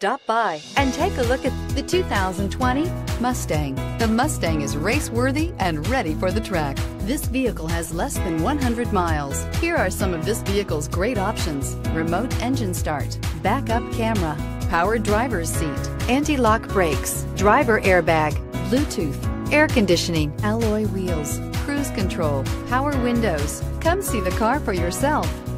Stop by and take a look at the 2020 Mustang. The Mustang is race-worthy and ready for the track. This vehicle has less than 100 miles. Here are some of this vehicle's great options: remote engine start, backup camera, power driver's seat, anti-lock brakes, driver airbag, Bluetooth, air conditioning, alloy wheels, cruise control, power windows. Come see the car for yourself.